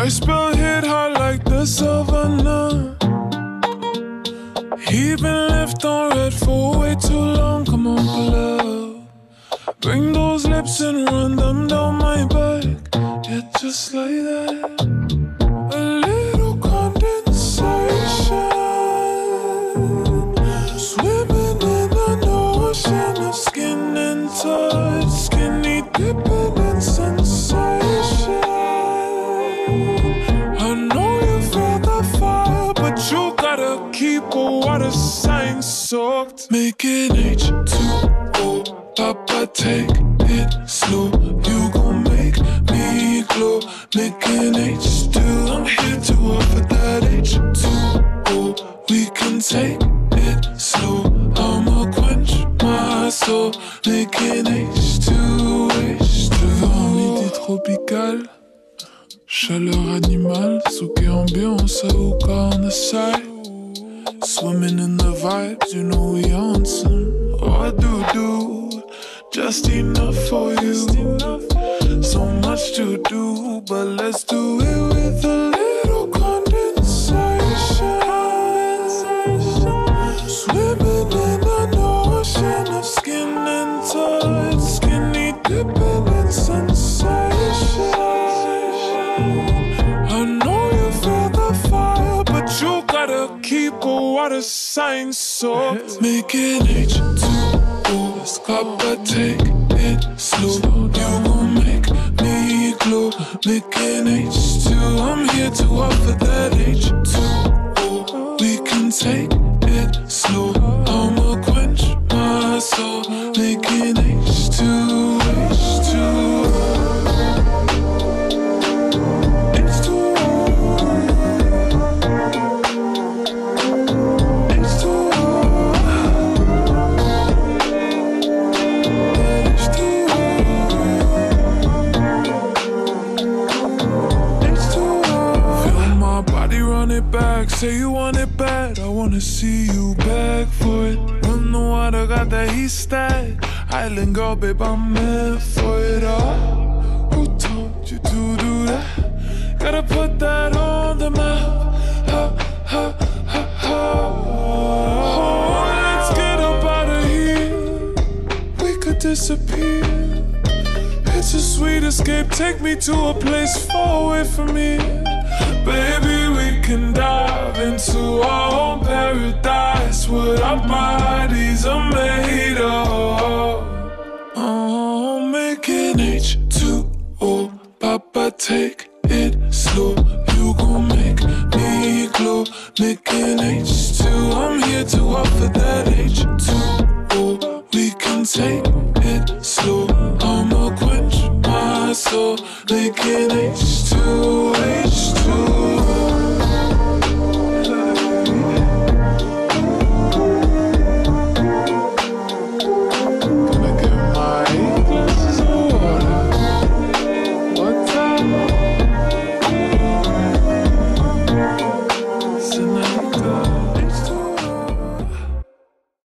Rice bill hit hard like the savannah. He been left on red for way too long. Come on, pull up. Bring those lips and run them down my back. Yeah, just like that. A little condensation. Swimming in an ocean of skin and touch. Skinny dipping in sensation. I know you feel the fire, but you gotta keep a water sign soaked. Make it H2O. Papa, take it slow. You gon' make me glow. Make an H2. I'm here to offer that H2O. We can take it slow. I'ma quench my soul. Make an H2, H2. Humidité tropicale, chaleur animale, souké ambiance, hookah on the side. Swimming in the vibes, you know we on some. Oh, do, just enough for you. So much to do, but let's do it with a little condensation. Swimming in an ocean of skin and touch. Skinny dipping in sensation. I know you feel the fire, but you gotta keep a water sign soaked. Make it H2O. Papa, take it slow. You gon' make me glow. Make an H2. I'm here to offer that H2O. We can take it slow. I'ma quench my soul. Make an H2, H2. Back, say you want it bad, I wanna see you beg for it. Run the water, got that heat stack. Island girl, babe, I'm meant for it all. Who told you to do that? Gotta put that on the map. Ha, ha, ha, ha. Oh, let's get up out of here. We could disappear. It's a sweet escape, take me to a place far away from here. Baby, we can dive into our own paradise. What our bodies are made of. Oh, make an H2O. Papa, take it slow. You gon' make me glow. Make an H2. I'm here to offer that H2O. We can take